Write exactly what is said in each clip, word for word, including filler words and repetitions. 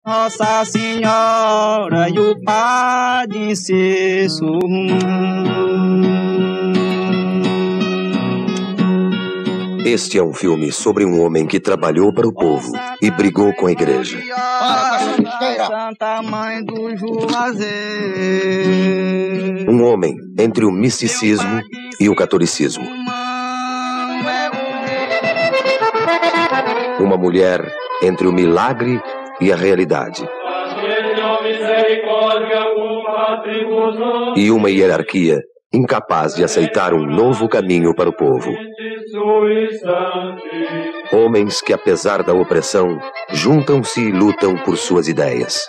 Nossa Senhora e o Padre Ciso. Este é um filme sobre um homem que trabalhou para o povo e brigou com a igreja. Santa Mãe do Juazeiro. Um homem entre o misticismo e o catolicismo. Uma mulher entre o milagre e a realidade. E uma hierarquia incapaz de aceitar um novo caminho para o povo. Homens que, apesar da opressão, juntam-se e lutam por suas ideias.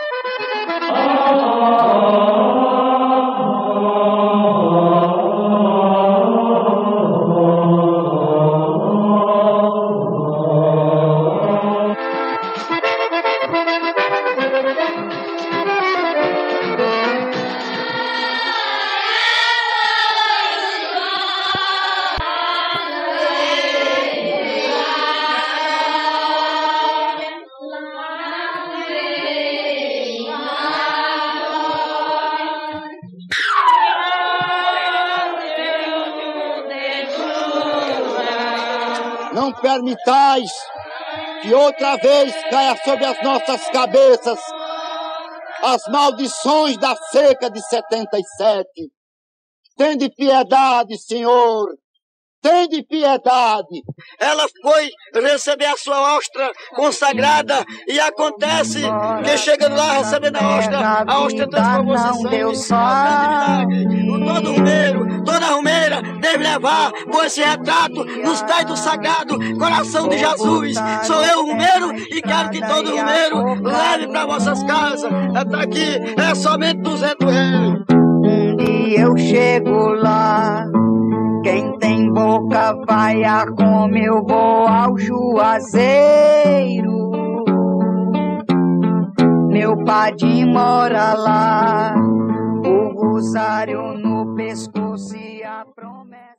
Não permitais que outra vez caia sobre as nossas cabeças as maldições da seca de setenta e sete. Tende piedade, Senhor. Tende piedade. Ela foi receber a sua ostra consagrada e acontece que chegando lá recebendo a ostra, a ostra transformou-se em sangue. Todo rumeiro, toda rumeira deve levar por esse retrato nos pés do sagrado coração de Jesus. Sou eu, rumeiro, e quero que todo rumeiro leve para vossas casas. Está aqui, é somente duzentos reais. Um dia eu chego lá, quem tem boca vai a como eu vou ao Juazeiro. Meu padrinho mora lá, o rosário no pescoço e a promessa.